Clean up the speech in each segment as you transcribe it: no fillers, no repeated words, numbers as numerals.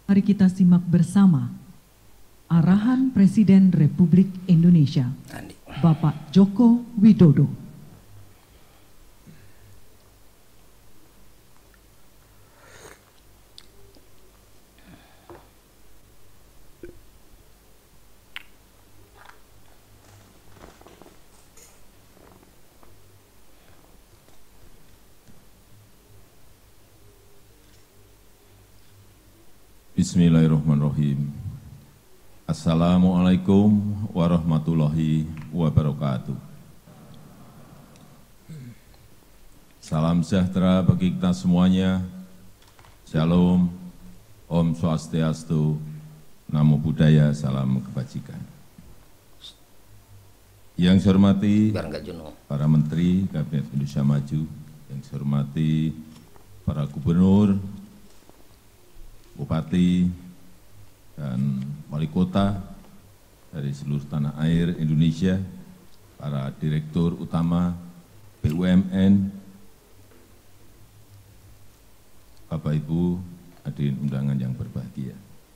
Mari kita simak bersama arahan Presiden Republik Indonesia, Bapak Joko Widodo. Bismillahirrahmanirrahim. Assalamualaikum warahmatullahi wabarakatuh. Salam sejahtera bagi kita semuanya. Shalom, Om Swastiastu, Namo Buddhaya, salam kebajikan. Yang saya hormati para Menteri Kabinet Indonesia Maju, yang saya hormati para Gubernur, Bupati, dan Wali Kota dari seluruh tanah air Indonesia, para Direktur Utama BUMN, Bapak Ibu hadirin undangan yang berbahagia.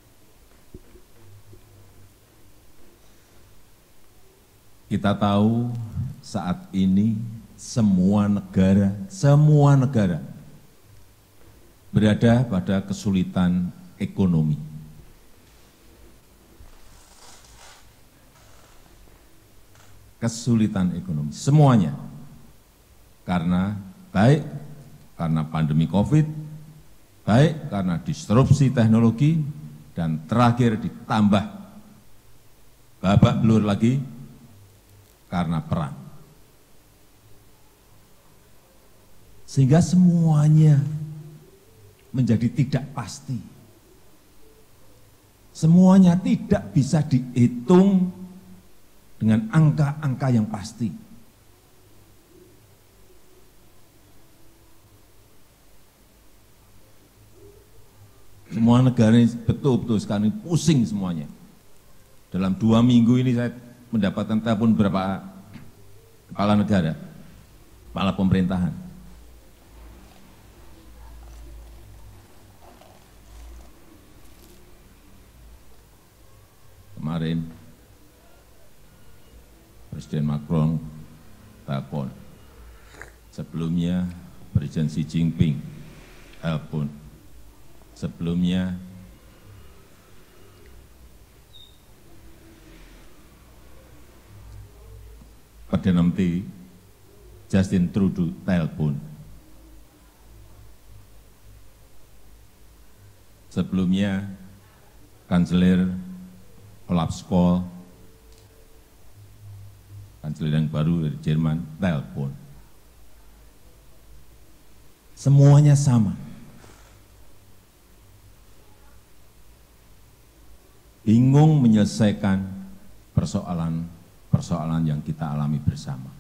Kita tahu saat ini semua negara berada pada kesulitan ekonomi. Kesulitan ekonomi, semuanya. Karena baik karena pandemi COVID, baik karena disrupsi teknologi, dan terakhir ditambah babak belur lagi karena perang. Sehingga semuanya menjadi tidak pasti. Semuanya tidak bisa dihitung dengan angka-angka yang pasti. Semua negara ini betul-betul sekarang ini pusing semuanya. Dalam 2 minggu ini saya mendapatkan telepon beberapa kepala negara, kepala pemerintahan. Kemarin Presiden Macron telepon, sebelumnya Presiden Xi Jinping telepon, sebelumnya Perdana Menteri Justin Trudeau telepon, sebelumnya Kanselir Olaf Scholz, kanselir yang baru dari Jerman, telepon. Semuanya sama. Bingung menyelesaikan persoalan yang kita alami bersama.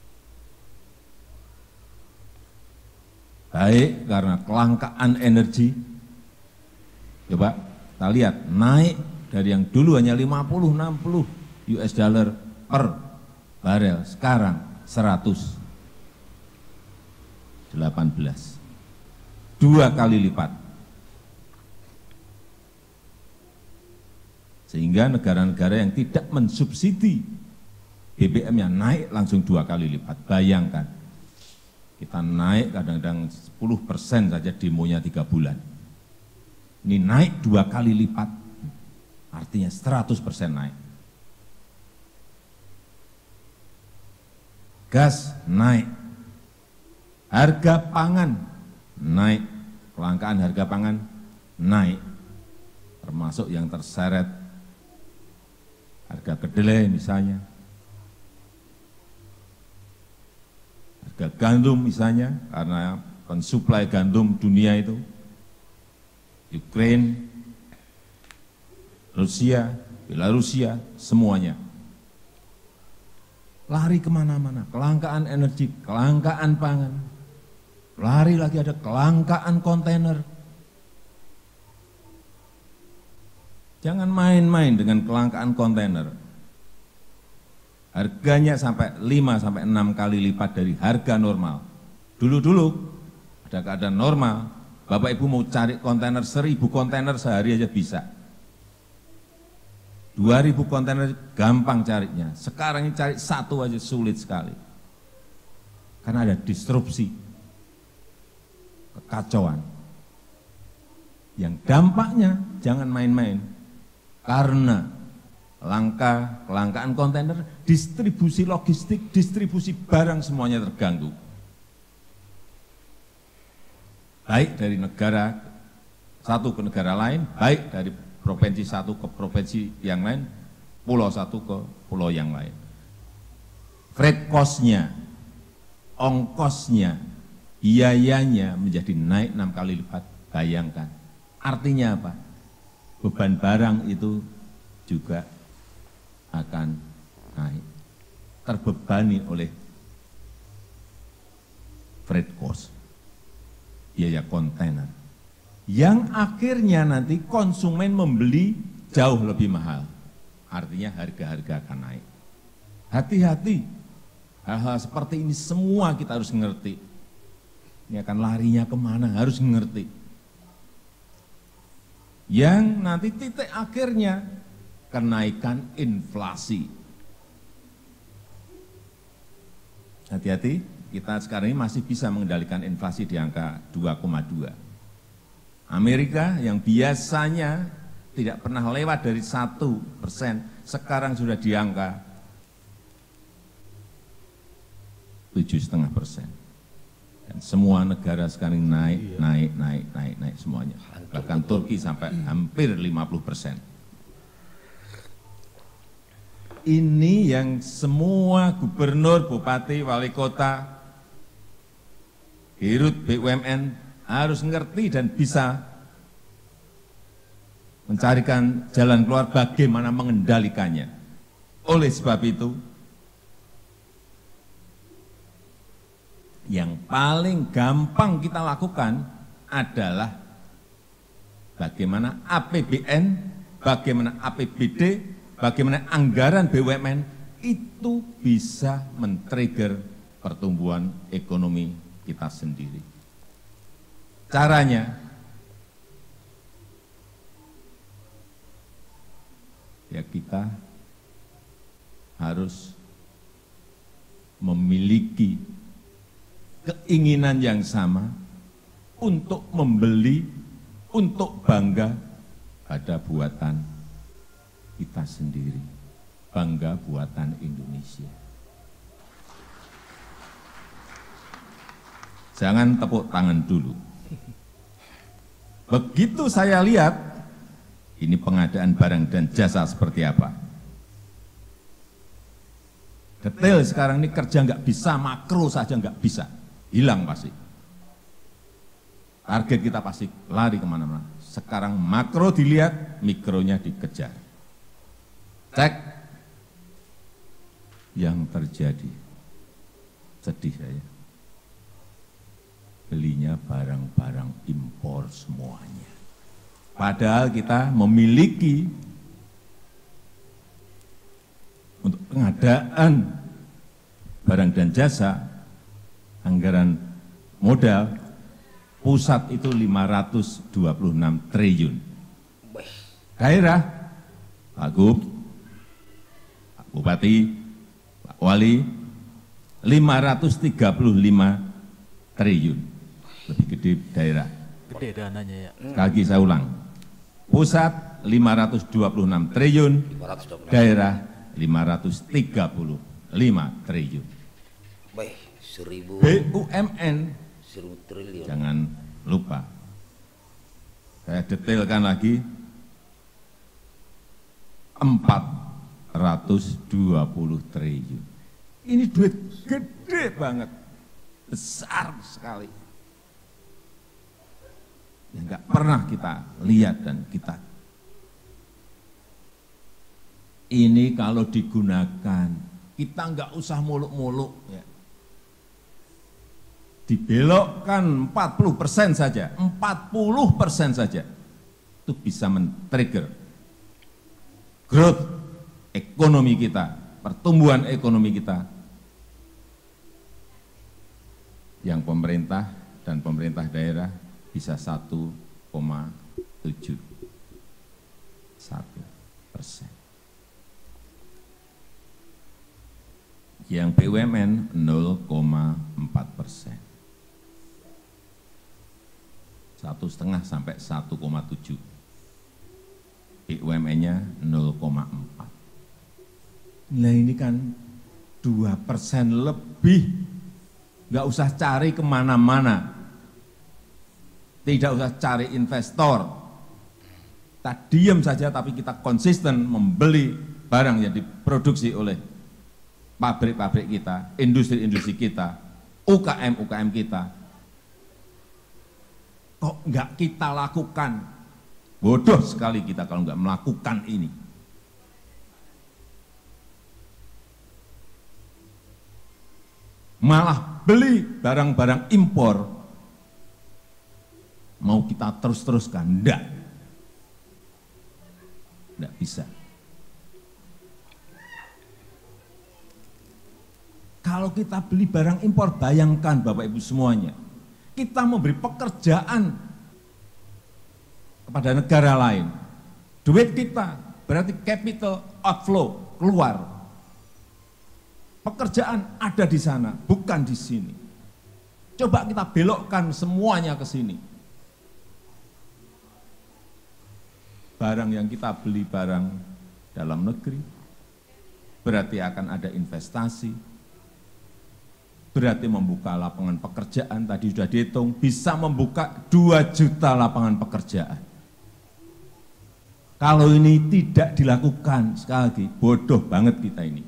Baik karena kelangkaan energi, coba kita lihat naik dari yang dulu hanya 50-60 US dollar per barel, sekarang 118, 2 kali lipat. Sehingga negara-negara yang tidak mensubsidi BBM-nya naik langsung 2 kali lipat. Bayangkan, kita naik kadang-kadang 10% saja demonya 3 bulan. Ini naik 2 kali lipat. Artinya 100% naik. Gas naik. Harga pangan naik. Kelangkaan harga pangan naik. Termasuk yang terseret harga kedelai misalnya. Harga gandum misalnya, karena pensuplai gandum dunia itu Ukraina, Rusia, Belarusia, semuanya lari kemana-mana. Kelangkaan energi, kelangkaan pangan, lari lagi ada kelangkaan kontainer. Jangan main-main dengan kelangkaan kontainer. Harganya sampai 5-6 kali lipat dari harga normal. Dulu-dulu ada keadaan normal, Bapak Ibu mau cari kontainer 1.000 kontainer sehari aja bisa. 2.000 kontainer gampang carinya. Sekarang ini cari satu aja sulit sekali. Karena ada disrupsi, kekacauan. Yang dampaknya jangan main-main. Karena kelangkaan kontainer, distribusi logistik, distribusi barang semuanya terganggu. Baik dari negara satu ke negara lain, baik dari provinsi satu ke provinsi yang lain, pulau satu ke pulau yang lain. Freight cost-nya, ongkosnya, biayanya menjadi naik 6 kali lipat. Bayangkan. Artinya apa? Beban barang itu juga akan naik. Terbebani oleh freight cost, biaya kontainer. Yang akhirnya nanti konsumen membeli jauh lebih mahal. Artinya harga-harga akan naik. Hati-hati, hal-hal seperti ini semua kita harus ngerti. Ini akan larinya kemana, harus ngerti. Yang nanti titik akhirnya kenaikan inflasi. Hati-hati, kita sekarang ini masih bisa mengendalikan inflasi di angka 2,2. Amerika yang biasanya tidak pernah lewat dari 1%, sekarang sudah di angka 7,5%. Dan semua negara sekarang naik semuanya. Bahkan Turki sampai hampir 50%. Ini yang semua gubernur, bupati, wali kota, dirut BUMN harus ngerti dan bisa mencarikan jalan keluar bagaimana mengendalikannya. Oleh sebab itu, yang paling gampang kita lakukan adalah bagaimana APBN, bagaimana APBD, bagaimana anggaran BUMN itu bisa men-trigger pertumbuhan ekonomi kita sendiri. Caranya, ya kita harus memiliki keinginan yang sama untuk membeli, untuk bangga pada buatan kita sendiri, bangga buatan Indonesia. Jangan tepuk tangan dulu. Begitu saya lihat, ini pengadaan barang dan jasa seperti apa. Detail sekarang ini kerja nggak bisa, makro saja nggak bisa, hilang pasti. Target kita pasti lari kemana-mana. Sekarang makro dilihat, mikronya dikejar. Cek yang terjadi. Sedih saya. Belinya barang-barang impor semuanya. Padahal kita memiliki untuk pengadaan barang dan jasa, anggaran modal, pusat itu 526 triliun. Daerah, Pak Gub, Pak Bupati, Pak Wali, 535 triliun. Lebih gede daerah. Gede dananya ya. Sekali lagi saya ulang. Pusat 526 triliun, daerah 535 triliun. Baik, 1000 BUMN, 1000 triliun. jangan lupa. Saya detailkan lagi, 420 triliun. Ini duit gede banget, besar sekali. Yang nggak pernah kita lihat dan kita. Ini kalau digunakan, kita nggak usah muluk-muluk. Ya. Dibelokkan 40% saja, 40% saja, itu bisa men-trigger growth ekonomi kita, pertumbuhan ekonomi kita, yang pemerintah dan pemerintah daerah bisa 1,71%. Yang BUMN 0,4%. 1,5 sampai 1,7. BUMN-nya 0,4. Nah ini kan 2% lebih. Nggak usah cari kemana-mana. Tidak usah cari investor. Kita diam saja tapi kita konsisten membeli barang yang diproduksi oleh pabrik-pabrik kita, industri-industri kita, UKM-UKM kita. Kok nggak kita lakukan? Bodoh sekali kita kalau nggak melakukan ini. Malah beli barang-barang impor. Mau kita terus-teruskan? Enggak. Enggak bisa. Kalau kita beli barang impor, bayangkan Bapak Ibu semuanya, kita memberi pekerjaan kepada negara lain. Duit kita berarti capital outflow, keluar. Pekerjaan ada di sana, bukan di sini. Coba kita belokkan semuanya ke sini. Barang yang kita beli barang dalam negeri, berarti akan ada investasi, berarti membuka lapangan pekerjaan, tadi sudah dihitung, bisa membuka 2 juta lapangan pekerjaan. Kalau ini tidak dilakukan, sekali lagi, bodoh banget kita ini.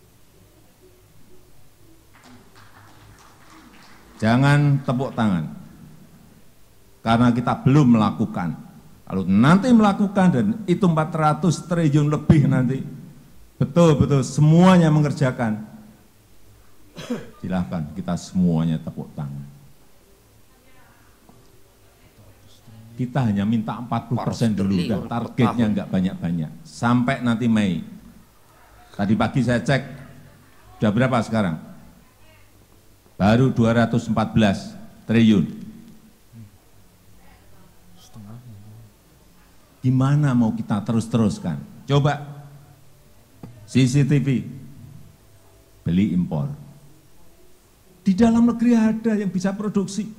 Jangan tepuk tangan, karena kita belum melakukan. Kalau nanti melakukan dan itu 400 triliun lebih nanti, betul-betul semuanya mengerjakan, silahkan kita semuanya tepuk tangan. Kita hanya minta 40% dulu, udah targetnya enggak banyak-banyak. Sampai nanti Mei. Tadi pagi saya cek, sudah berapa sekarang? Baru 214 triliun. Gimana mau kita terus-teruskan? Coba CCTV, beli impor. Di dalam negeri ada yang bisa produksi.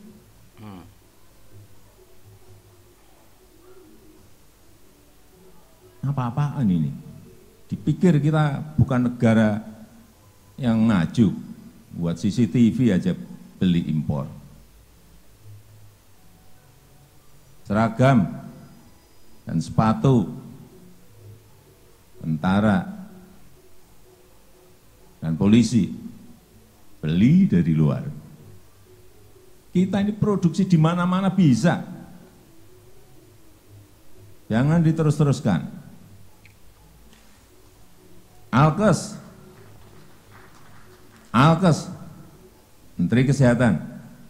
Apa-apaan ini? Dipikir kita bukan negara yang maju, buat CCTV aja beli impor. Seragam dan sepatu, tentara dan polisi, beli dari luar. Kita ini produksi di mana-mana bisa. Jangan diterus-teruskan. Alkes, Menteri Kesehatan,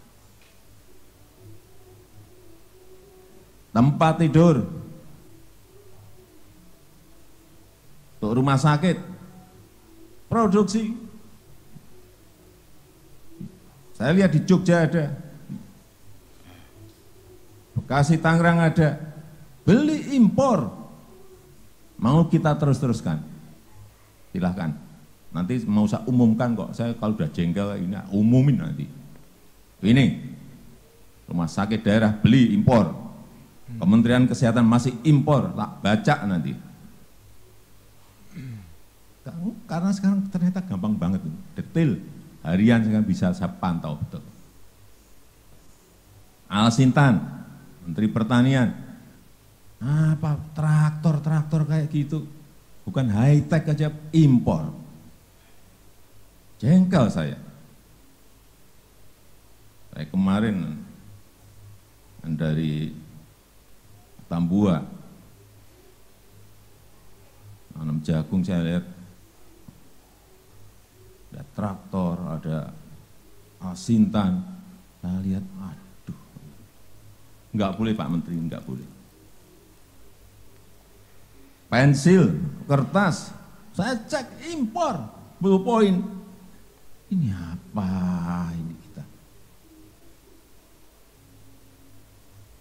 tempat tidur untuk rumah sakit, produksi. Saya lihat di Jogja ada, Bekasi, Tangerang ada, beli impor. Mau kita terus-teruskan? Silahkan. Nanti mau saya umumkan kok, saya kalau udah jengkel ini umumin nanti. Ini, rumah sakit daerah beli impor, Kementerian Kesehatan masih impor, tak baca nanti. Karena sekarang ternyata gampang banget, detail, harian sekarang bisa saya pantau betul. Al-Sintan, Menteri Pertanian, apa traktor kayak gitu, bukan high tech aja impor. Jengkel saya. Saya kemarin dari Tambua, nanam jagung, saya lihat ada traktor, ada Al-Sintan, saya lihat, aduh, enggak boleh Pak Menteri, enggak boleh. Pensil, kertas, saya cek impor, ballpoint. Ini apa ini kita?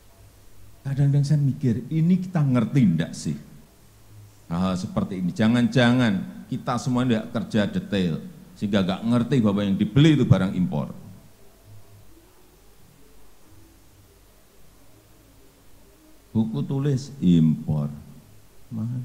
Kadang-kadang saya mikir, ini kita ngerti enggak sih? Hal-hal seperti ini, jangan-jangan kita semua enggak kerja detail, sehingga enggak ngerti bahwa yang dibeli itu barang impor. Buku tulis impor. Mana?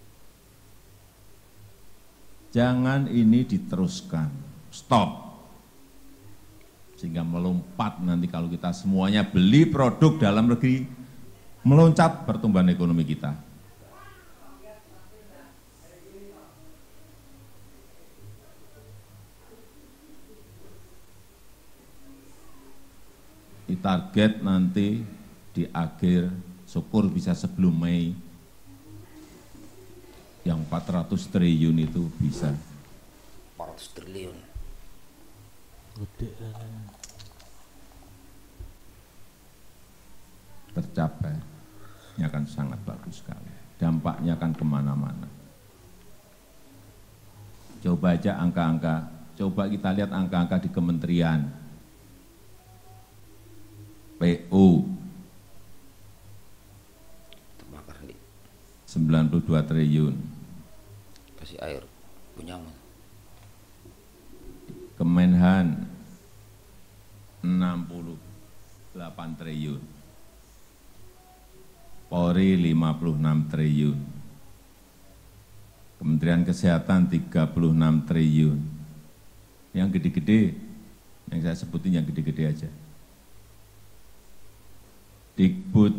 Jangan ini diteruskan, stop. Sehingga melompat nanti kalau kita semuanya beli produk dalam negeri, meloncat pertumbuhan ekonomi kita. Di target nanti di akhir, syukur bisa sebelum Mei, yang 400 triliun itu bisa. 400 triliun. Tercapai, ini akan sangat bagus sekali. Dampaknya akan kemana-mana. Coba aja angka-angka, coba kita lihat angka-angka di kementerian. PO Terbakar di 92 triliun. kasih air punya mah. Kemenhan 68 triliun. Polri 56 triliun. Kementerian Kesehatan 36 triliun. Yang gede-gede, yang saya sebutin yang gede-gede aja. Dikbud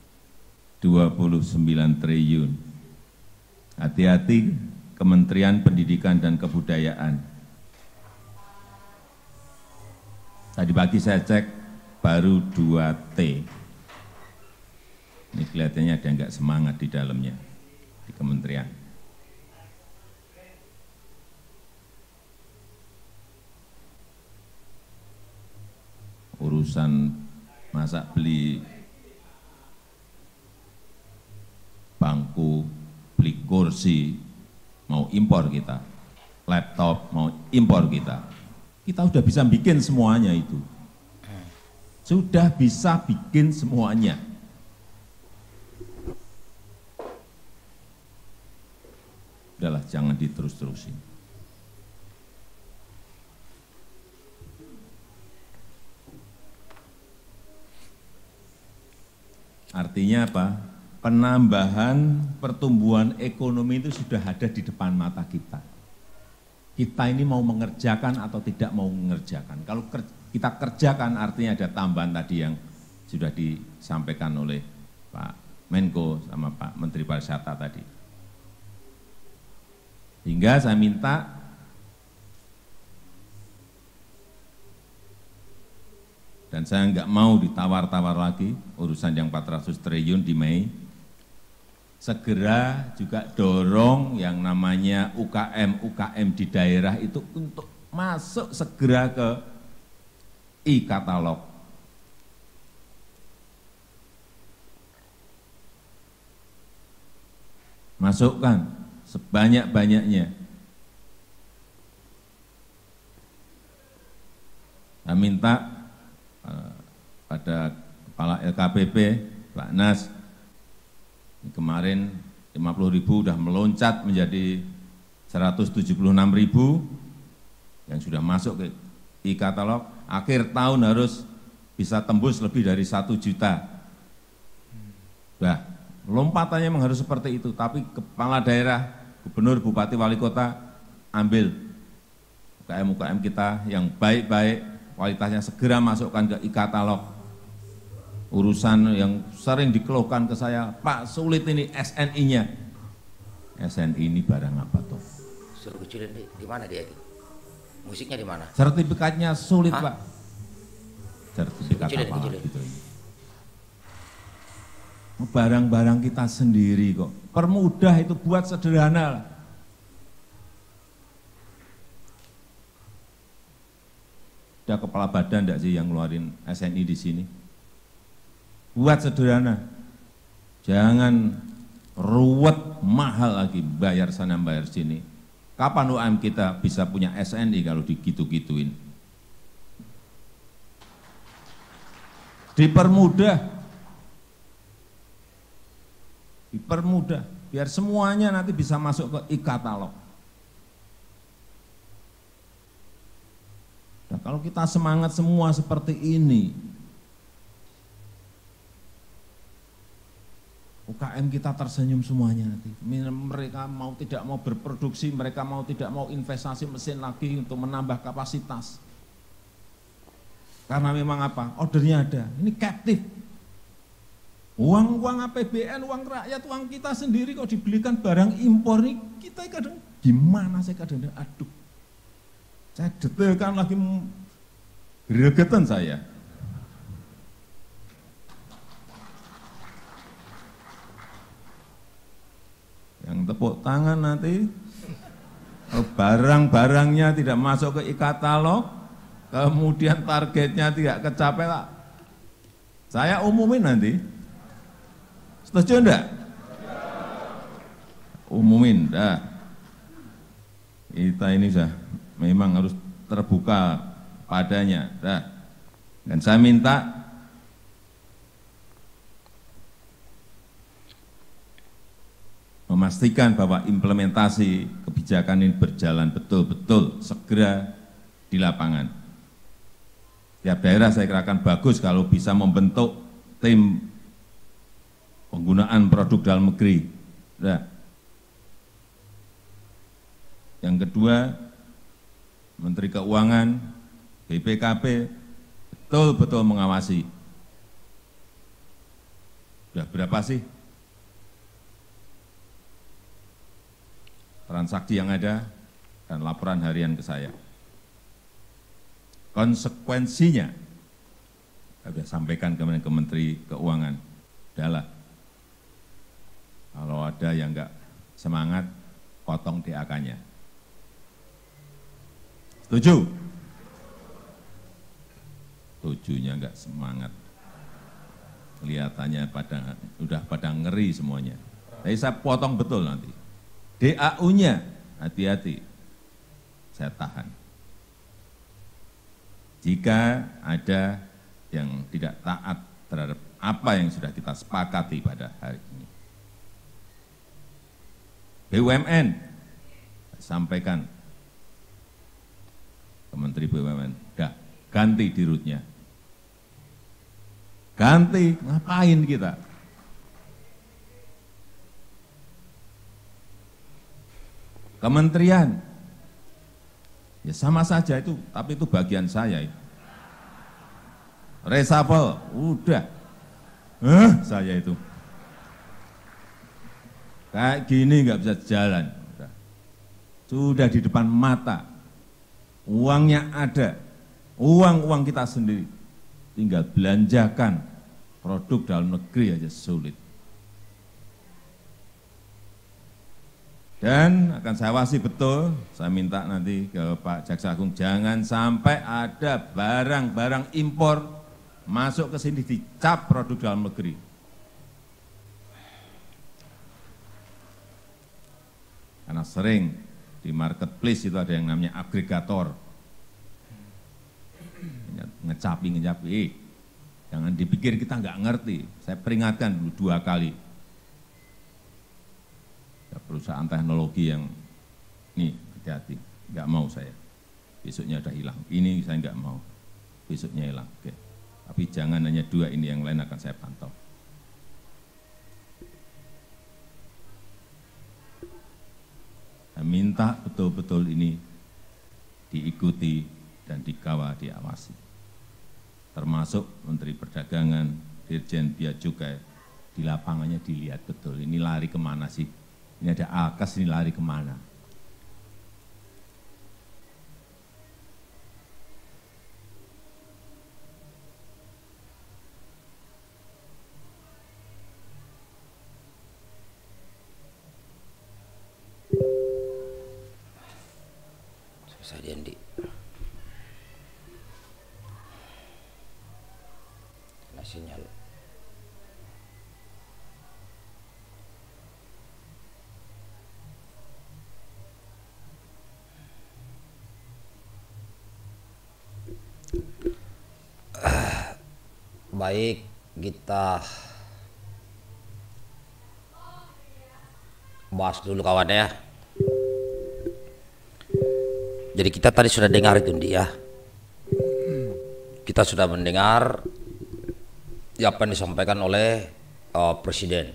29 triliun. Hati-hati Kementerian Pendidikan dan Kebudayaan. Tadi pagi saya cek baru 2T. Ini kelihatannya ada nggak semangat di dalamnya, di kementerian. Urusan masa beli bangku, beli kursi, mau impor kita, laptop mau impor kita. Kita sudah bisa bikin semuanya itu. Sudah bisa bikin semuanya. Udahlah, jangan diterus-terusin. Artinya apa? Penambahan pertumbuhan ekonomi itu sudah ada di depan mata kita. Kita ini mau mengerjakan atau tidak mau mengerjakan. Kalau kita kerjakan artinya ada tambahan tadi yang sudah disampaikan oleh Pak Menko sama Pak Menteri Pariwisata tadi. Hingga saya minta dan saya nggak mau ditawar-tawar lagi urusan yang 400 triliun di Mei. Segera juga dorong yang namanya UKM di daerah itu untuk masuk segera ke e-katalog. Masukkan sebanyak-banyaknya. Saya minta pada Kepala LKPP, Pak Nas, kemarin 50.000 sudah meloncat menjadi 176.000 yang sudah masuk ke e-katalog. Akhir tahun harus bisa tembus lebih dari 1 juta. Nah, lompatannya memang harus seperti itu, tapi kepala daerah, gubernur, bupati, wali kota, ambil UKM-UKM kita yang baik-baik, kualitasnya segera masukkan ke e-katalog. Urusan yang sering dikeluhkan ke saya, Pak sulit ini SNI-nya. SNI ini barang apa toh? Suruh kecilin di mana dia itu? Musiknya di mana? Sertifikatnya sulit, Hah? Pak. Sertifikat Kecilin, apa kecilin. gitu. Barang-barang kita sendiri kok. Permudah itu, buat sederhana lah. Ada kepala badan enggak sih yang ngeluarin SNI di sini? Buat sederhana. Jangan ruwet mahal lagi bayar sana bayar sini. Kapan UMKM kita bisa punya SNI kalau digitu-gituin? Dipermudah. udah, biar semuanya nanti bisa masuk ke e-katalog. Nah, kalau kita semangat semua seperti ini, UKM kita tersenyum semuanya nanti. Mereka mau tidak mau berproduksi, mereka mau tidak mau investasi mesin lagi untuk menambah kapasitas. Karena memang apa? Ordernya ada. Ini captive. Uang APBN, uang rakyat, uang kita sendiri kok dibelikan barang impor ini, kita kadang gimana saya kadang aduh. Saya detailkan lagi gregetan saya. Yang tepuk tangan nanti, barang-barangnya tidak masuk ke e-katalog, kemudian targetnya tidak kecapai, saya umumin nanti. Setuju enggak? Umumin, dah. Kita ini sudah memang harus terbuka padanya, dah. Dan saya minta memastikan bahwa implementasi kebijakan ini berjalan betul-betul segera di lapangan. Tiap daerah saya kira akan bagus kalau bisa membentuk tim penggunaan produk dalam negeri. Nah, yang kedua, Menteri Keuangan, BPKP betul-betul mengawasi. Sudah berapa sih transaksi yang ada dan laporan harian ke saya. Konsekuensinya, saya sudah sampaikan ke Menteri Keuangan, adalah kalau ada yang enggak semangat, potong DAK-nya. Setuju? Setujunya enggak semangat. Kelihatannya udah pada ngeri semuanya. Tapi saya potong betul nanti. DAU-nya, hati-hati, saya tahan. Jika ada yang tidak taat terhadap apa yang sudah kita sepakati pada hari ini. BUMN, saya sampaikan ke Menteri BUMN, dah ganti dirutnya. Ganti, ngapain kita? Kementerian, ya sama saja itu, tapi itu bagian saya itu. Reshuffle, udah, saya itu. Kayak gini nggak bisa jalan. Sudah di depan mata, uangnya ada, uang kita sendiri, tinggal belanjakan produk dalam negeri aja sulit. Dan akan saya awasi betul, saya minta nanti ke Pak Jaksa Agung, jangan sampai ada barang-barang impor masuk ke sini dicap produk dalam negeri. Karena sering di marketplace itu ada yang namanya agregator. Ngecapi. Jangan dipikir kita nggak ngerti. Saya peringatkan dulu 2 kali. Perusahaan teknologi yang ini hati-hati, nggak mau saya. Besoknya udah hilang. Ini saya nggak mau. Besoknya hilang. Oke. Tapi jangan hanya 2 ini, yang lain akan saya pantau. Saya minta betul-betul ini diikuti dan dikawal, diawasi. Termasuk Menteri Perdagangan, Dirjen Bea Cukai, di lapangannya dilihat betul. Ini lari kemana sih? Ini ada alkes, ini lari kemana? Susah Dendi. Kena sinyal. Baik, kita Bahas dulu kawan ya. Jadi kita tadi sudah dengar itu dia. Kita sudah mendengar apa yang disampaikan oleh Presiden.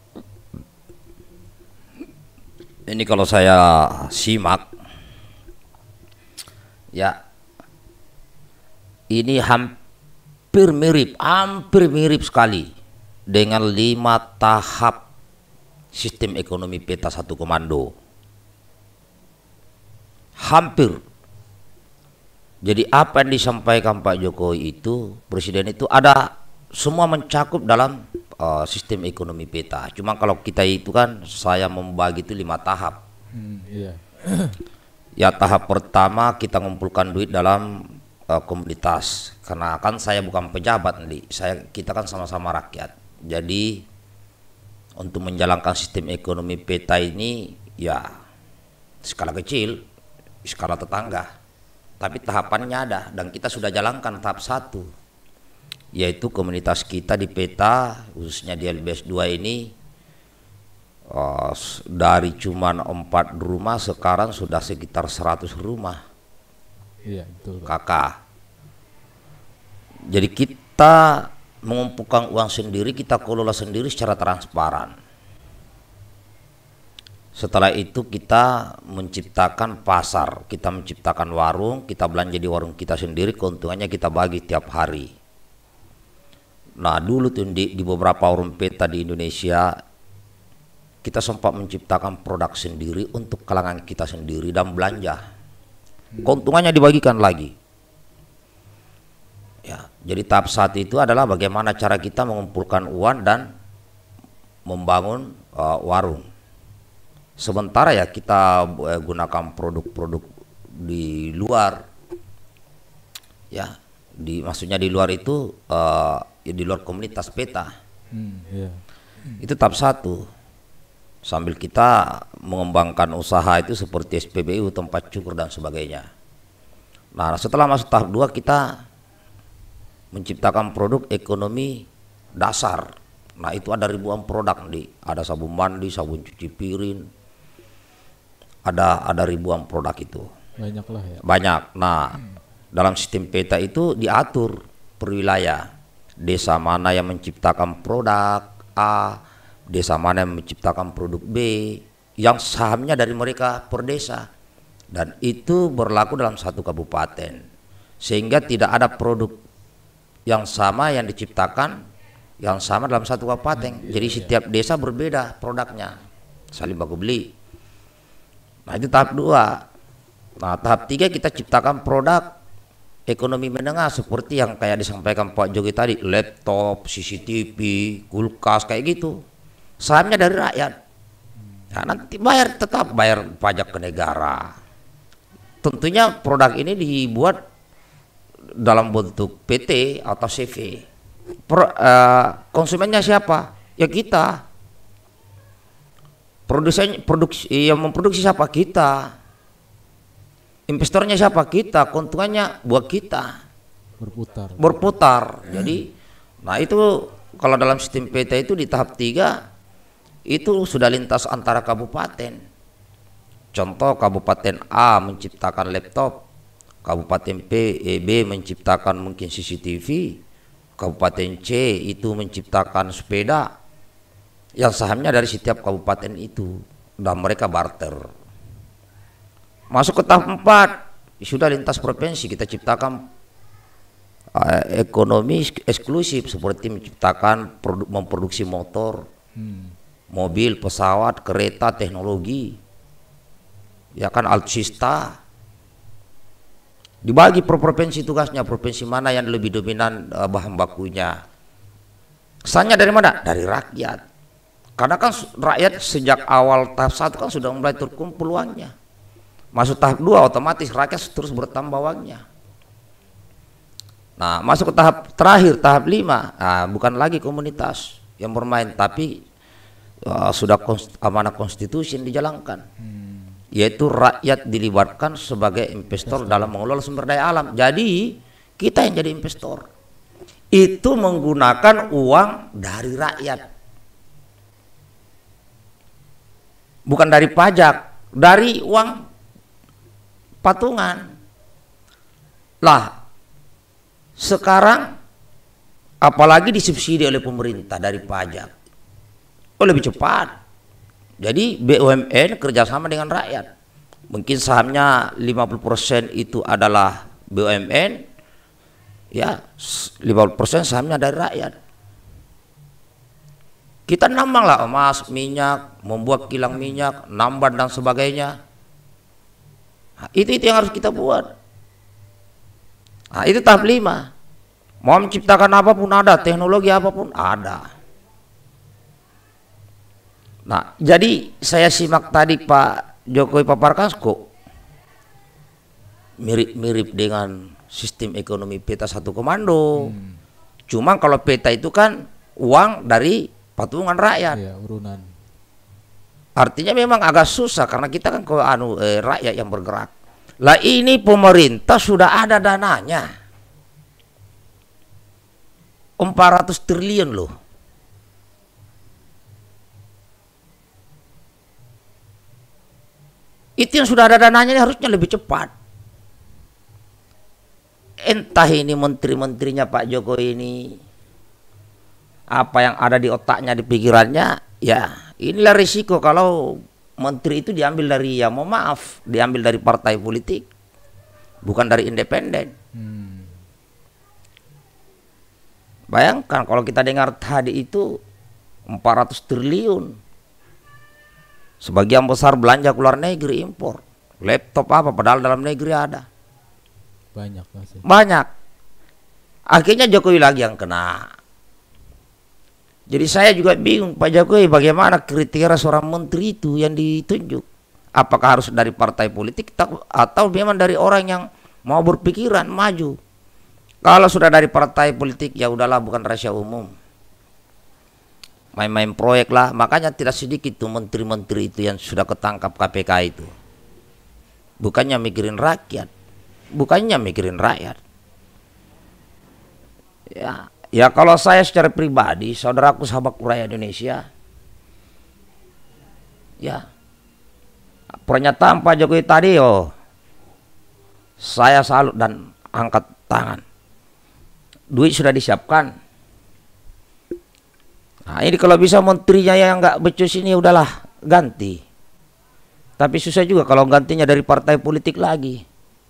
Ini kalau saya simak, ya ini hampir mirip sekali dengan 5 tahap sistem ekonomi peta satu komando. Hampir. Jadi apa yang disampaikan Pak Jokowi itu, Presiden itu ada semua mencakup dalam sistem ekonomi peta. Cuma kalau kita itu kan saya membagi itu 5 tahap. Iya. Ya tahap pertama kita ngumpulkan duit dalam komunitas. Karena kan saya bukan pejabat nih, kita kan sama-sama rakyat. Jadi untuk menjalankan sistem ekonomi peta ini ya skala kecil, skala tetangga. Tapi tahapannya ada dan kita sudah jalankan tahap 1. Yaitu komunitas kita di peta khususnya di LBS 2 ini dari cuman 4 rumah sekarang sudah sekitar 100 rumah. Iya, betul. Kakak. Jadi kita mengumpulkan uang sendiri, kita kelola sendiri secara transparan. Setelah itu kita menciptakan pasar, kita menciptakan warung, kita belanja di warung kita sendiri, keuntungannya kita bagi tiap hari. Nah dulu tuh di beberapa warung peta di Indonesia kita sempat menciptakan produk sendiri untuk kalangan kita sendiri dan belanja. Keuntungannya dibagikan lagi. Ya, jadi tahap 1 itu adalah bagaimana cara kita mengumpulkan uang dan membangun warung. Sementara ya kita gunakan produk-produk di luar, ya, maksudnya di luar itu di luar komunitas peta. Iya. Itu tahap 1. Sambil kita mengembangkan usaha itu seperti SPBU, tempat cukur dan sebagainya. Nah setelah masuk tahap 2 kita menciptakan produk ekonomi dasar. Nah itu ada ribuan produk nih, ada sabun mandi, sabun cuci piring, ada ribuan produk itu. Banyak lah ya. Banyak. Nah dalam sistem peta itu diatur per wilayah. Desa mana yang menciptakan produk A, desa mana yang menciptakan produk B, yang sahamnya dari mereka per desa. Dan itu berlaku dalam satu kabupaten. Sehingga tidak ada produk yang sama yang diciptakan yang sama dalam satu kabupaten. Jadi setiap desa berbeda produknya, saling baku beli. Nah itu tahap 2. Nah tahap 3 kita ciptakan produk ekonomi menengah seperti yang kayak disampaikan Pak Jokowi tadi, laptop, CCTV, kulkas kayak gitu. Sahamnya dari rakyat. Nah, nanti tetap bayar pajak ke negara. Tentunya produk ini dibuat dalam bentuk PT atau CV. Konsumennya siapa? Ya kita. Yang memproduksi siapa? Kita. Investornya siapa? Kita. Keuntungannya buat kita. Berputar. Jadi, nah itu kalau dalam sistem peta itu di tahap 3 itu sudah lintas antara kabupaten. Contoh kabupaten A menciptakan laptop, kabupaten B menciptakan mungkin CCTV, kabupaten C itu menciptakan sepeda. Yang sahamnya dari setiap kabupaten itu dan mereka barter. Masuk ke tahap 4 sudah lintas provinsi, kita ciptakan ekonomi eksklusif seperti menciptakan memproduksi motor, mobil, pesawat, kereta, teknologi, ya kan alutsista. Dibagi per provinsi tugasnya, provinsi mana yang lebih dominan bahan bakunya. Kesannya dari mana? Dari rakyat. Karena kan rakyat sejak awal tahap 1 kan sudah mulai terkumpul uangnya. Masuk tahap 2 otomatis rakyat terus bertambah uangnya. Nah masuk ke tahap terakhir, tahap 5, nah, bukan lagi komunitas yang bermain, tapi sudah amanah konstitusi yang dijalankan, yaitu rakyat dilibatkan sebagai investor dalam mengelola sumber daya alam. Jadi kita yang jadi investor itu menggunakan uang dari rakyat. bukan dari pajak, dari uang patungan. Lah, sekarang apalagi disubsidi oleh pemerintah dari pajak, lebih cepat. Jadi BUMN kerjasama dengan rakyat. Mungkin sahamnya 50% itu adalah BUMN, ya 50% sahamnya dari rakyat. Kita nambang lah emas, minyak, membuat kilang minyak, nambang dan sebagainya. Nah, itu yang harus kita buat. Nah, itu tahap 5. Mau menciptakan apapun ada, teknologi apapun ada. Nah, jadi saya simak tadi Pak Jokowi paparkan kok mirip-mirip dengan sistem ekonomi peta satu komando. Cuma kalau peta itu kan uang dari patungan rakyat. Iya, urunan. Artinya memang agak susah karena kita kan rakyat yang bergerak. Lah ini pemerintah sudah ada dananya. 400 triliun loh. Itu yang sudah ada dananya harusnya lebih cepat. Entah ini menteri-menterinya Pak Jokowi ini apa yang ada di otaknya, di pikirannya, ya inilah risiko kalau menteri itu diambil dari, ya mohon maaf, diambil dari partai politik, bukan dari independen. Bayangkan kalau kita dengar tadi itu 400 triliun. Sebagian besar belanja ke luar negeri, impor. Laptop apa, padahal dalam negeri ada. Banyak masih. Banyak. Akhirnya Jokowi lagi yang kena. Jadi saya juga bingung Pak Jokowi bagaimana kriteria seorang menteri itu yang ditunjuk. Apakah harus dari partai politik atau memang dari orang yang mau berpikiran maju. Kalau sudah dari partai politik ya udahlah, bukan rahasia umum. Main-main proyek lah, makanya tidak sedikit tuh menteri-menteri itu yang sudah ketangkap KPK itu. Bukannya mikirin rakyat, Ya kalau saya secara pribadi, saudaraku sahabatku rakyat Indonesia, ya pernyataan Pak Jokowi tadi, saya salut dan angkat tangan. Duit sudah disiapkan. Nah ini kalau bisa menterinya yang nggak becus ini udahlah ganti. Tapi susah juga kalau gantinya dari partai politik lagi.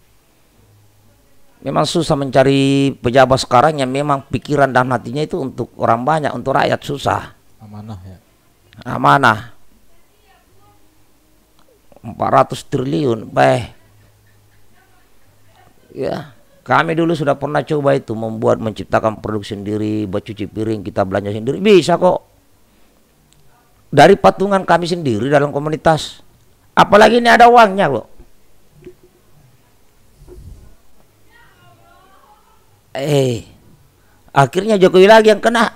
Memang susah mencari pejabat sekarang yang memang pikiran dan hatinya itu untuk orang banyak, untuk rakyat susah. Amanah ya. Amanah. 400 triliun, ya. Kami dulu sudah pernah coba itu menciptakan produk sendiri, buat cuci piring, kita belanja sendiri, bisa kok. Dari patungan kami sendiri dalam komunitas. Apalagi ini ada uangnya kok. Akhirnya Jokowi lagi yang kena.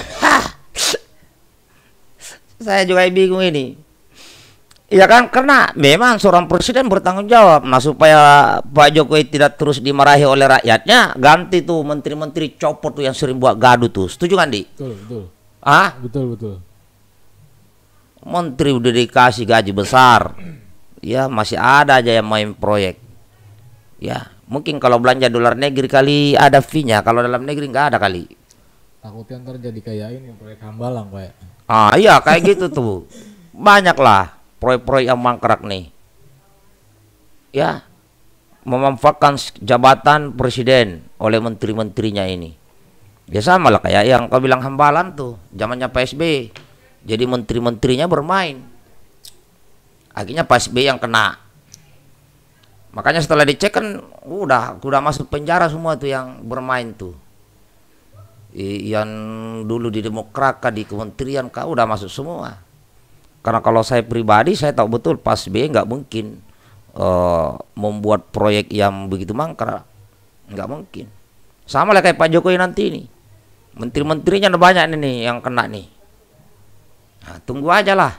Saya juga bingung ini. Ya kan, karena memang seorang presiden bertanggung jawab. Nah supaya Pak Jokowi tidak terus dimarahi oleh rakyatnya, ganti tuh menteri-menteri, copot tuh yang sering buat gaduh tuh. Setuju kan, Di? Betul. Betul. Menteri udah dikasih gaji besar, ya masih ada aja yang main proyek. Ya mungkin kalau belanja dolar negeri kali ada fee-nya, kalau dalam negeri nggak ada kali. Takutnya ntar jadi kayak ini proyek Hambalang Pak. Iya kayak gitu tuh. Banyak lah proyek-proyek yang mangkrak nih. Ya, memanfaatkan jabatan presiden oleh menteri-menterinya ini. Ya sama lah kayak yang kau bilang Hambalang tuh, zamannya PSB. Jadi menteri-menterinya bermain. Akhirnya PSB yang kena. Makanya setelah dicek kan udah masuk penjara semua tuh yang bermain tuh. Yang dulu di Demokrat di kementerian udah masuk semua. Karena kalau saya pribadi saya tahu betul PSB nggak mungkin membuat proyek yang begitu mangkrak, nggak mungkin. Sama lah kayak Pak Jokowi nanti ini, menteri-menterinya ada banyak nih yang kena nih. Nah, tunggu aja lah.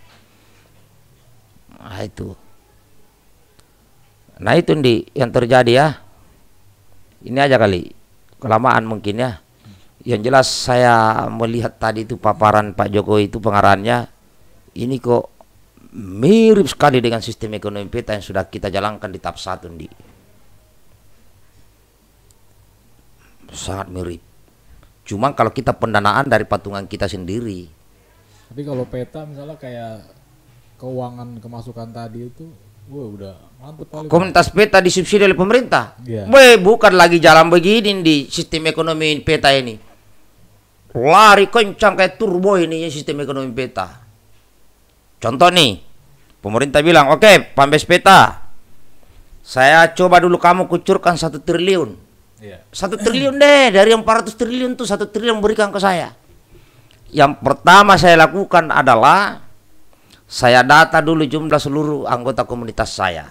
Nah itu yang terjadi ya. Ini aja kali kelamaan mungkin ya. Yang jelas saya melihat tadi itu paparan Pak Jokowi itu pengarahannya. Ini kok mirip sekali dengan sistem ekonomi peta yang sudah kita jalankan di tahap 1 di. Sangat mirip. Cuma kalau kita pendanaan dari patungan kita sendiri. Tapi kalau peta misalnya kayak keuangan kemasukan tadi itu, wah udah mantep kali. Komunitas peta disubsidi oleh pemerintah. Iya. Bukan lagi jalan begini di sistem ekonomi peta ini. Lari kencang kayak turbo ini sistem ekonomi peta. Contoh nih, pemerintah bilang, oke, Pambes peta, saya coba dulu kamu kucurkan 1 triliun. Iya. 1 triliun deh, dari 400 triliun tuh 1 triliun berikan ke saya. Yang pertama saya lakukan adalah saya data dulu jumlah seluruh anggota komunitas saya.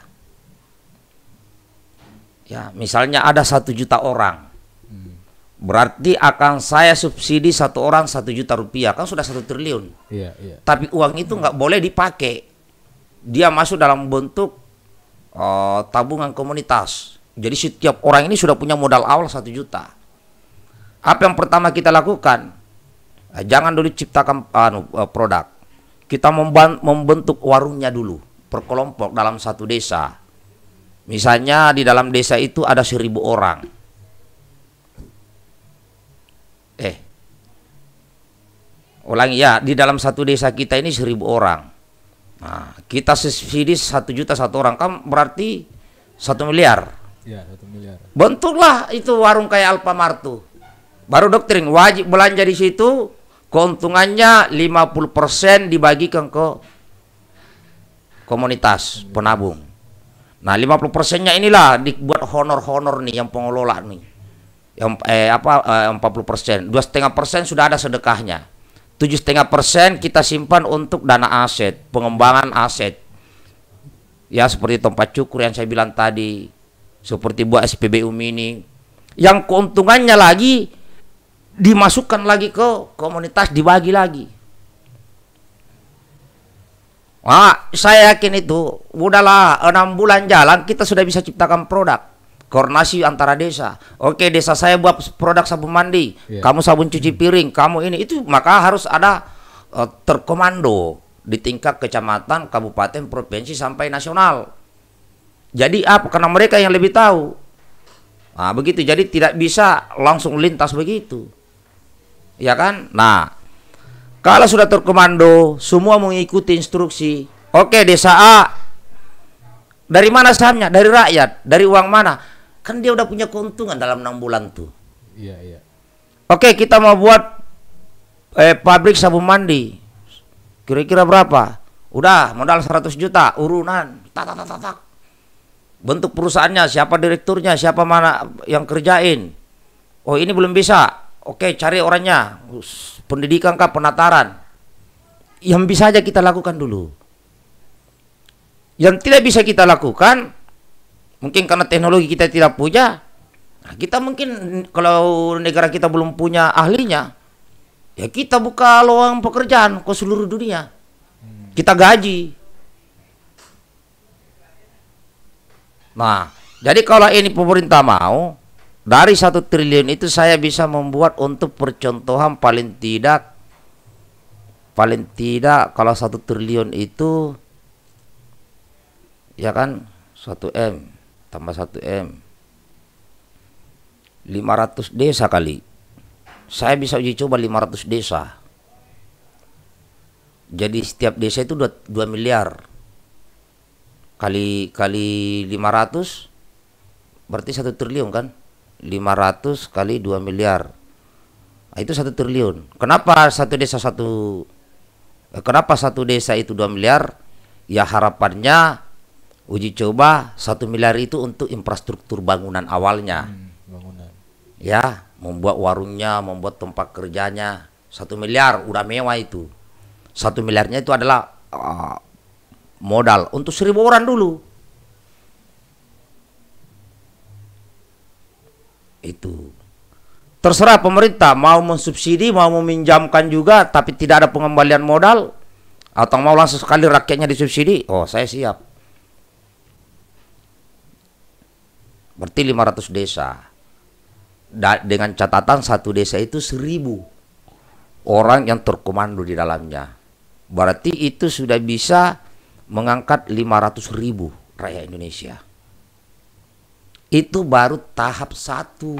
Ya, misalnya ada 1 juta orang. Berarti akan saya subsidi 1 orang 1 juta rupiah, kan sudah 1 triliun. Iya, iya. Tapi uang itu nggak boleh dipakai. Dia masuk dalam bentuk tabungan komunitas. Jadi setiap orang ini sudah punya modal awal 1 juta. Apa yang pertama kita lakukan? Jangan dulu ciptakan produk. Kita membentuk warungnya dulu per kelompok dalam 1 desa. Misalnya di dalam desa itu ada 1.000 orang. Ulangi ya, di dalam 1 desa kita ini 1.000 orang. Nah, kita subsidi 1 juta 1 orang, kan berarti 1 miliar. Iya, 1 miliar. Bentuklah itu warung kayak Alfamart tuh. Baru doktrin wajib belanja di situ, keuntungannya 50% dibagikan ke komunitas penabung. Nah, 50%-nya inilah dibuat honor-honor nih yang pengelola nih. Yang 40%, 2,5% sudah ada sedekahnya. 7,5% kita simpan untuk dana aset, pengembangan aset. Ya seperti tempat cukur yang saya bilang tadi, seperti buat SPBU mini. Yang keuntungannya lagi dimasukkan lagi ke komunitas, dibagi lagi. Saya yakin itu, udahlah 6 bulan jalan kita sudah bisa ciptakan produk. Koordinasi antara desa. Oke, desa saya buat produk sabun mandi, kamu sabun cuci piring, kamu ini itu, maka harus ada terkomando di tingkat kecamatan, kabupaten, provinsi sampai nasional. Jadi apa? Karena mereka yang lebih tahu. Nah, begitu. Jadi tidak bisa langsung lintas begitu. Ya kan? Nah, kalau sudah terkomando, semua mengikuti instruksi. Oke, desa A. Dari mana sahamnya? Dari rakyat. Dari uang mana? Kan dia udah punya keuntungan dalam 6 bulan tuh. Iya, iya. Oke, kita mau buat pabrik sabun mandi. Kira-kira berapa? Udah, modal 100 juta, urunan. Tak. Bentuk perusahaannya, siapa direkturnya, siapa mana yang kerjain. Oh, ini belum bisa. Oke, cari orangnya. Pendidikan kah, penataran. Yang bisa aja kita lakukan dulu. Yang tidak bisa kita lakukan, mungkin karena teknologi kita tidak punya. Nah, kita mungkin kalau negara kita belum punya ahlinya, ya kita buka lowongan pekerjaan ke seluruh dunia. Kita gaji. Nah, jadi kalau ini pemerintah mau, dari 1 triliun itu saya bisa membuat untuk percontohan paling tidak kalau 1 triliun itu, ya kan, 1M tambah 1M 500 desa kali. Saya bisa uji coba 500 desa. Jadi setiap desa itu 2 miliar. Kali 500 berarti 1 triliun kan? 500 kali 2 miliar. Nah, itu 1 triliun. Kenapa satu desa itu 2 miliar? Ya harapannya uji coba 1 miliar itu untuk infrastruktur bangunan awalnya. Bangunan. Ya, membuat warungnya, membuat tempat kerjanya. 1 miliar udah mewah itu. 1 miliarnya itu adalah modal untuk 1.000 orang dulu. Itu. Terserah pemerintah mau mensubsidi, mau meminjamkan juga, tapi tidak ada pengembalian modal, atau mau langsung sekali rakyatnya disubsidi. Oh, saya siap. Berarti 500 desa. Dengan catatan 1 desa itu 1.000 orang yang terkomando di dalamnya. Berarti itu sudah bisa mengangkat 500.000 rakyat Indonesia. Itu baru tahap 1.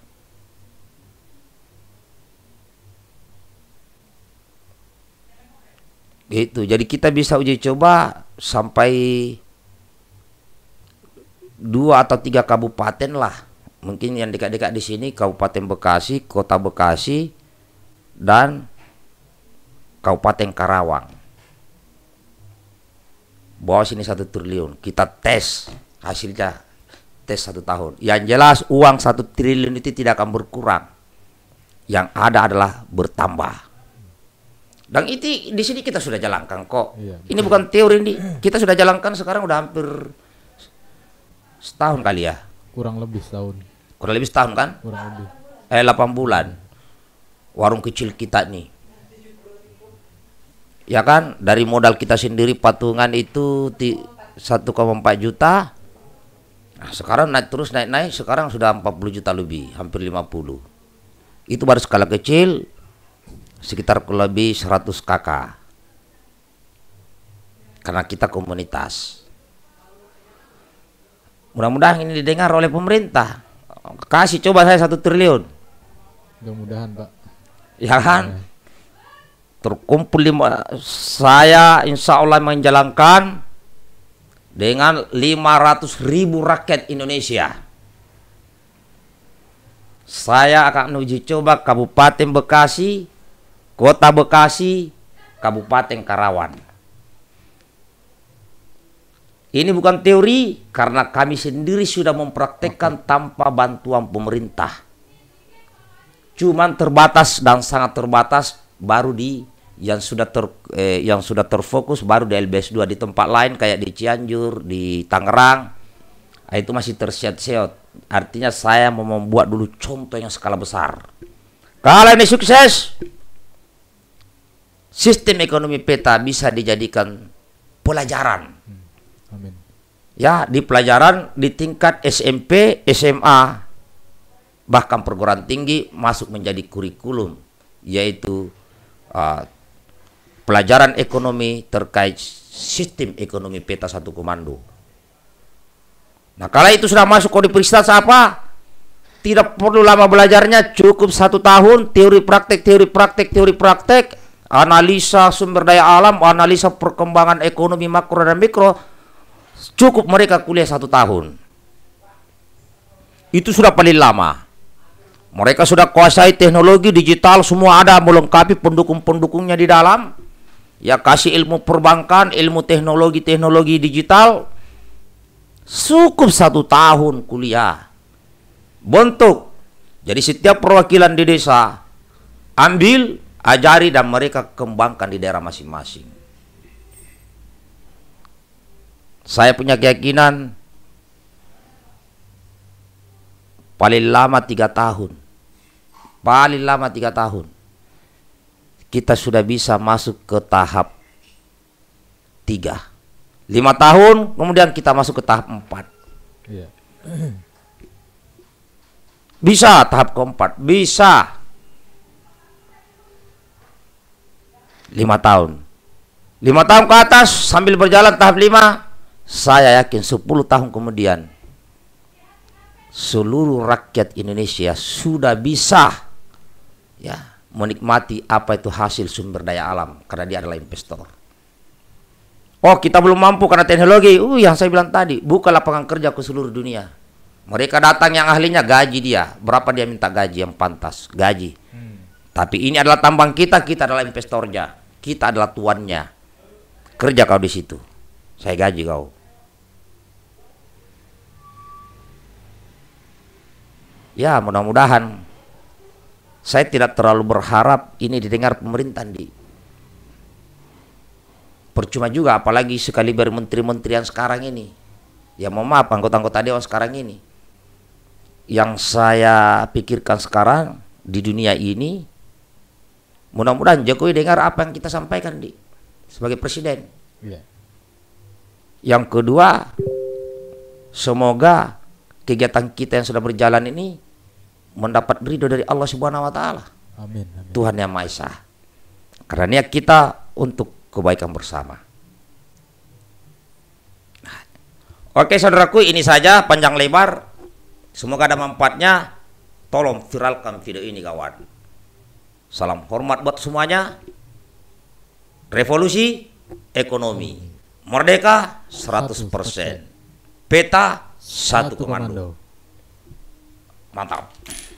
Gitu. Jadi kita bisa uji coba sampai 2 atau 3 kabupaten lah. Mungkin yang dekat-dekat di sini Kabupaten Bekasi, Kota Bekasi, dan Kabupaten Karawang. Bawa sini 1 triliun. Kita tes hasilnya. Tes 1 tahun. Yang jelas uang 1 triliun itu tidak akan berkurang. Yang ada adalah bertambah. Dan itu di sini kita sudah jalankan kok. Iya, ini bukan teori ini. Kita sudah jalankan sekarang udah hampir setahun kali ya. Kurang lebih setahun. Kurang lebih setahun kan? Kurang lebih. 8 bulan. Warung kecil kita nih. Ya kan? Dari modal kita sendiri patungan itu 1,4 juta. Nah, sekarang naik terus naik, sekarang sudah 40 juta lebih, hampir 50. Itu baru skala kecil, sekitar kurang lebih 100 kakak. Karena kita komunitas. Mudah-mudahan ini didengar oleh pemerintah. Kasih coba saya 1 triliun. Mudah-mudahan Pak. Ya kan? Terkumpul saya insya Allah menjalankan dengan 500.000 rakyat Indonesia. Saya akan uji coba Kabupaten Bekasi, Kota Bekasi, Kabupaten Karawang. Ini bukan teori karena kami sendiri sudah mempraktekkan tanpa bantuan pemerintah. Cuman terbatas dan sangat terbatas baru di yang sudah terfokus baru di LBS 2. Di tempat lain kayak di Cianjur, di Tangerang, itu masih terseot-seot. Artinya saya mau membuat dulu contoh yang skala besar. Kalau ini sukses, sistem ekonomi peta bisa dijadikan pelajaran. Amin. Ya, di pelajaran di tingkat SMP, SMA, bahkan perguruan tinggi masuk menjadi kurikulum, yaitu pelajaran ekonomi terkait sistem ekonomi peta 1 komando. Nah, kalau itu sudah masuk kode peristiwa apa? Tidak perlu lama belajarnya, cukup 1 tahun teori praktek, analisa sumber daya alam, analisa perkembangan ekonomi makro dan mikro. Cukup mereka kuliah 1 tahun. Itu sudah paling lama. Mereka sudah kuasai teknologi digital, semua ada melengkapi pendukung-pendukungnya di dalam. Ya, kasih ilmu perbankan, ilmu teknologi digital. Cukup 1 tahun kuliah. Bentuk. Jadi setiap perwakilan di desa ambil, ajari dan mereka kembangkan di daerah masing-masing. Saya punya keyakinan paling lama 3 tahun. Paling lama 3 tahun. Kita sudah bisa masuk ke tahap 3. 5 tahun kemudian kita masuk ke tahap 4. Iya. Bisa tahap keempat, bisa 5 tahun. 5 tahun ke atas sambil berjalan tahap 5, saya yakin 10 tahun kemudian seluruh rakyat Indonesia sudah bisa ya menikmati apa itu hasil sumber daya alam karena dia adalah investor. Oh, kita belum mampu karena teknologi. Yang saya bilang tadi, buka lapangan kerja ke seluruh dunia. Mereka datang yang ahlinya, gaji dia. Berapa dia minta gaji yang pantas? Gaji. Tapi ini adalah tambang kita adalah investornya. Kita adalah tuannya. Kerja kau di situ. Saya gaji kau. Ya, mudah-mudahan. Saya tidak terlalu berharap ini didengar pemerintah, Percuma juga, apalagi sekali menteri-menteri yang sekarang ini. Ya, mohon maaf, anggota-anggota dewan sekarang ini. Yang saya pikirkan sekarang di dunia ini, mudah-mudahan Jokowi dengar apa yang kita sampaikan, sebagai presiden. Iya. Yang kedua, semoga kegiatan kita yang sudah berjalan ini mendapat ridho dari Allah Subhanahu wa taala. Amin, amin. Tuhan Yang Maha Esa. Karena niat kita untuk kebaikan bersama. Oke saudaraku, ini saja panjang lebar. Semoga ada manfaatnya. Tolong viralkan video ini kawan. Salam hormat buat semuanya. Revolusi ekonomi. Merdeka 100%. Peta satu komando. Mantap.